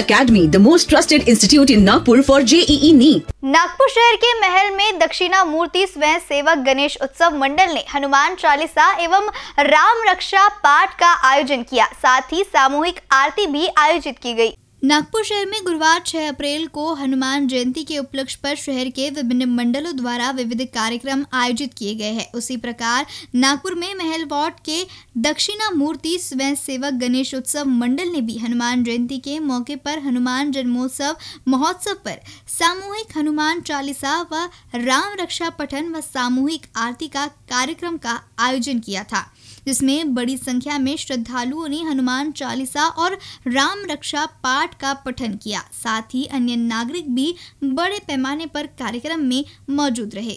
Academy, the most trusted institute in Nagpur for JEE NEET. Nagpur शहर के महल में दक्षिणामूर्ति स्वयं सेवक गणेश उत्सव मंडल ने हनुमान चालीसा एवं राम रक्षा पाठ का आयोजन किया। साथ ही सामूहिक आरती भी आयोजित की गई। नागपुर शहर में गुरुवार 6 अप्रैल को हनुमान जयंती के उपलक्ष्य पर शहर के विभिन्न मंडलों द्वारा विविध कार्यक्रम आयोजित किए गए हैं। उसी प्रकार नागपुर में महल वार्ड के दक्षिणामूर्ति स्वयं सेवक गणेश उत्सव मंडल ने भी हनुमान जयंती के मौके पर हनुमान जन्मोत्सव महोत्सव पर सामूहिक हनुमान चालीसा व राम रक्षा पठन व सामूहिक आरती का कार्यक्रम का आयोजन किया था, जिसमें बड़ी संख्या में श्रद्धालुओं ने हनुमान चालीसा और राम रक्षा पाठ का पठन किया। साथ ही अन्य नागरिक भी बड़े पैमाने पर कार्यक्रम में मौजूद रहे।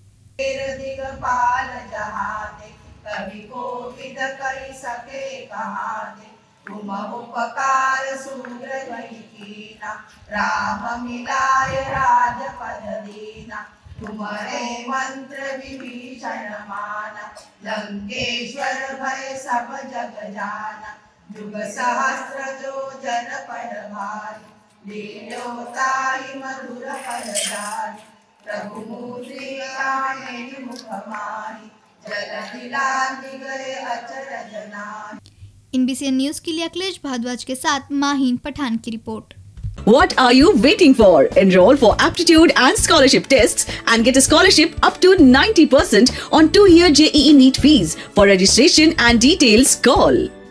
कभी कोविद करी सके कहाते, तुम उपकार सूरज कीना, राम मिलाय राजपद दीना, तुम्हारे मंत्र विभीषण माना, लंकेश्वर भय सब जग जाना, जुग सहस्त्र जो जन पढ़ भारी, लीलोताहि मधुर फल जारी, प्रभु मूर्ति आने मुख मारी, जल दिलानि गए अचरज नाहि। NBCN न्यूज के लिए अखिलेश भारद्वाज के साथ माहीन पठान की रिपोर्ट। What are you waiting for? Enroll for aptitude and scholarship tests and get a scholarship up to 90% on 2-year JEE NEET fees. For registration and details, call